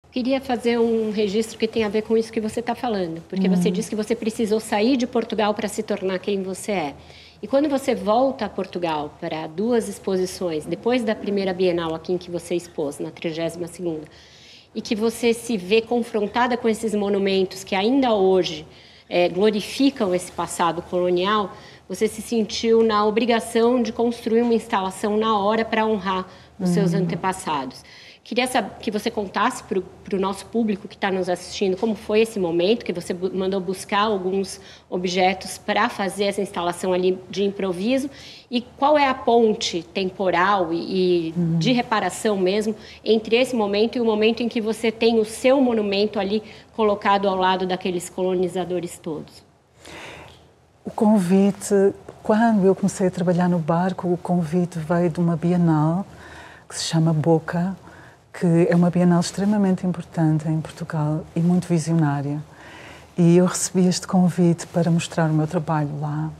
Queria fazer um registro que tem a ver com isso que você está falando, porque você disse que você precisou sair de Portugal para se tornar quem você é. E quando você volta a Portugal para 2 exposições, depois da primeira Bienal aqui em que você expôs, na 32ª, e que você se vê confrontada com esses monumentos que ainda hoje glorificam esse passado colonial, você se sentiu na obrigação de construir uma instalação na hora para honrar os seus antepassados. Queria saber, que você contasse para o nosso público que está nos assistindo como foi esse momento, que você mandou buscar alguns objetos para fazer essa instalação ali de improviso, e qual é a ponte temporal e de reparação mesmo entre esse momento e o momento em que você tem o seu monumento ali colocado ao lado daqueles colonizadores todos. O convite, quando eu comecei a trabalhar no barco, o convite veio de uma Bienal que se chama Boca, que é uma Bienal extremamente importante em Portugal e muito visionária. E eu recebi este convite para mostrar o meu trabalho lá.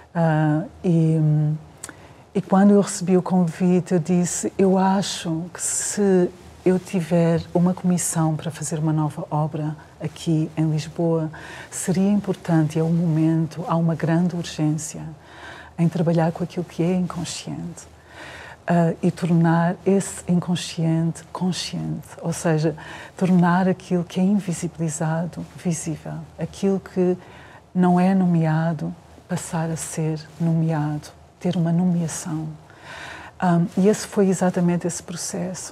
E quando eu recebi o convite, eu disse, eu acho que se eu tiver uma comissão para fazer uma nova obra aqui em Lisboa, seria importante, é um momento, há uma grande urgência em trabalhar com aquilo que é inconsciente. E tornar esse inconsciente consciente, ou seja, tornar aquilo que é invisibilizado visível, aquilo que não é nomeado passar a ser nomeado, ter uma nomeação. E esse foi exatamente esse processo.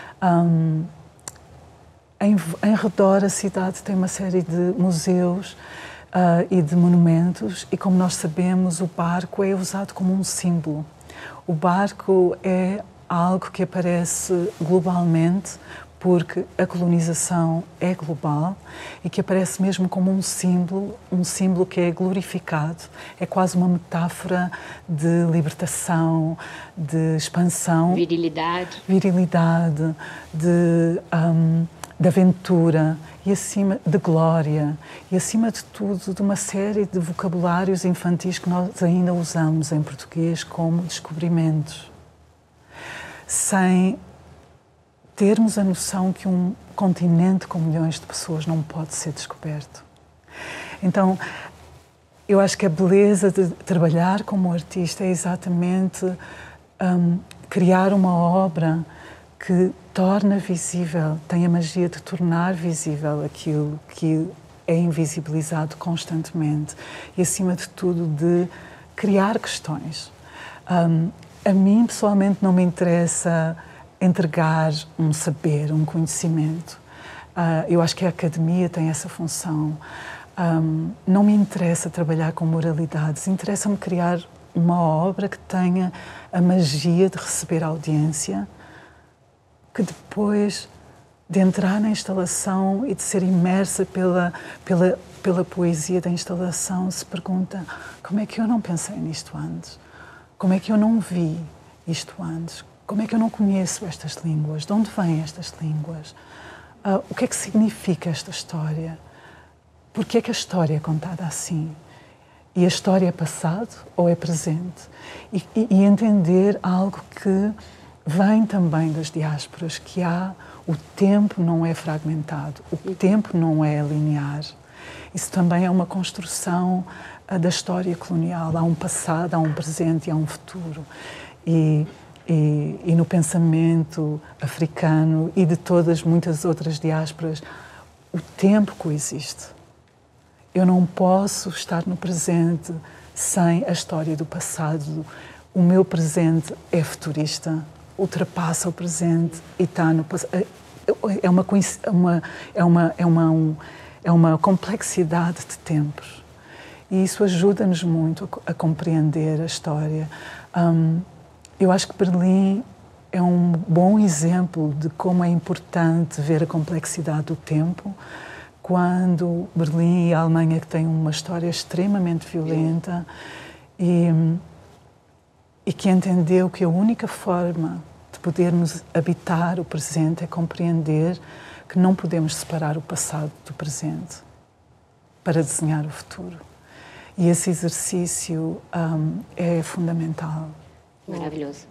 Em redor a cidade tem uma série de museus e de monumentos, e como nós sabemos, o barco é usado como um símbolo. O barco é algo que aparece globalmente, porque a colonização é global e que aparece mesmo como um símbolo que é glorificado. É quase uma metáfora de libertação, de expansão. Virilidade. Virilidade, de aventura e acima de glória e acima de tudo de uma série de vocabulários infantis que nós ainda usamos em português como descobrimentos, sem termos a noção que um continente com milhões de pessoas não pode ser descoberto. Então, eu acho que a beleza de trabalhar como artista é exatamente criar uma obra que torna visível, tem a magia de tornar visível aquilo que é invisibilizado constantemente e, acima de tudo, de criar questões. A mim, pessoalmente, não me interessa entregar um saber, um conhecimento. Eu acho que a academia tem essa função. Não me interessa trabalhar com moralidades, interessa-me criar uma obra que tenha a magia de receber audiência, que depois de entrar na instalação e de ser imersa pela poesia da instalação, se pergunta: como é que eu não pensei nisto antes? Como é que eu não vi isto antes? Como é que eu não conheço estas línguas? De onde vêm estas línguas? O que é que significa esta história? Por que é que a história é contada assim? E a história é passado ou é presente? E entender algo que vem também das diásporas, que o tempo não é fragmentado, o tempo não é linear. Isso também é uma construção da história colonial. Há um passado, há um presente e há um futuro. E no pensamento africano e de muitas outras diásporas, o tempo coexiste. Eu não posso estar no presente sem a história do passado. O meu presente é futurista, ultrapassa o presente e está no passado. É uma complexidade de tempos. E isso ajuda-nos muito a compreender a história. Eu acho que Berlim é um bom exemplo de como é importante ver a complexidade do tempo, quando Berlim e a Alemanha, que têm uma história extremamente violenta e que entendeu que a única forma de podermos habitar o presente é compreender que não podemos separar o passado do presente para desenhar o futuro. E esse exercício é fundamental. Maravilhoso.